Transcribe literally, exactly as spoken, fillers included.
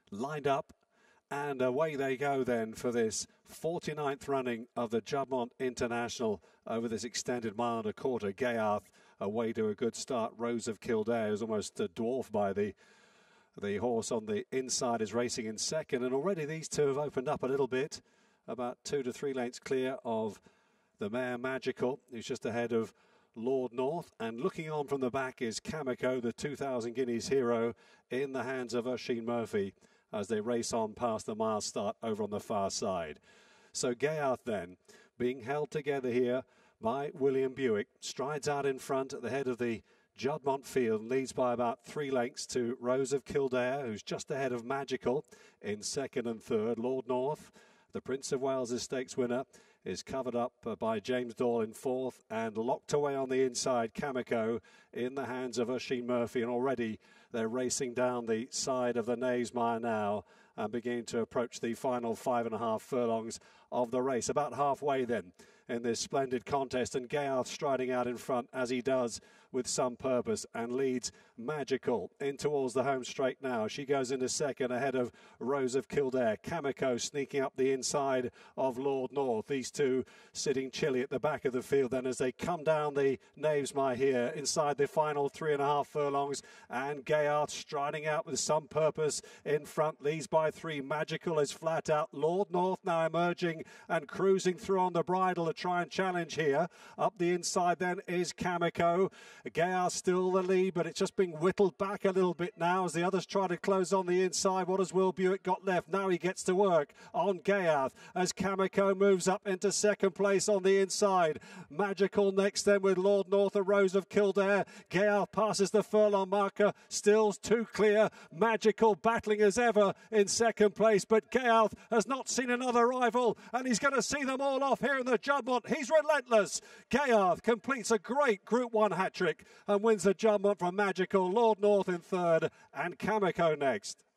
lined up. And away they go then for this forty-ninth running of the Juddmonte International over this extended mile and a quarter. Ghaiyyath away to a good start. Rose of Kildare is almost uh, dwarfed by the the horse on the inside, is racing in second. And already these two have opened up a little bit, about two to three lengths clear of the mare Magical, who's just ahead of Lord North. And looking on from the back is Kamiko, the two thousand guineas hero, in the hands of Oisin Murphy, as they race on past the mile start over on the far side. So Ghaiyyath then, being held together here by William Buick, strides out in front at the head of the Juddmonte field and leads by about three lengths to Rose of Kildare, who's just ahead of Magical in second and third. Lord North, the Prince of Wales' stakes winner, is covered up by James Doyle in fourth, and locked away on the inside, Kamiko, in the hands of Oisin Murphy. And already they're racing down the side of the Knavesmire now and beginning to approach the final five and a half furlongs of the race. About halfway then in this splendid contest, and Ghaiyyath striding out in front as he does with some purpose, and leads Magical in towards the home straight now. She goes into second ahead of Rose of Kildare. Kamiko sneaking up the inside of Lord North. These two sitting chilly at the back of the field then as they come down the Knavesmire here inside the final three and a half furlongs, and Ghaiyyath striding out with some purpose in front, leads by three. Magical is flat out. Lord North now emerging and cruising through on the bridle to try and challenge here. Up the inside then is Kamiko. Ghaiyyath still the lead, but it's just being whittled back a little bit now as the others try to close on the inside. What has Will Buick got left? Now he gets to work on Ghaiyyath as Kamiko moves up into second place on the inside. Magical next then with Lord North and Rose of Kildare. Ghaiyyath passes the furlong marker, still too clear. Magical battling as ever in second place, but Ghaiyyath has not seen another rival, and he's going to see them all off here in the Juddmonte. He's relentless. Ghaiyyath completes a great Group one hat-trick and wins the Juddmonte from Magical. Lord North in third and Kamiko next.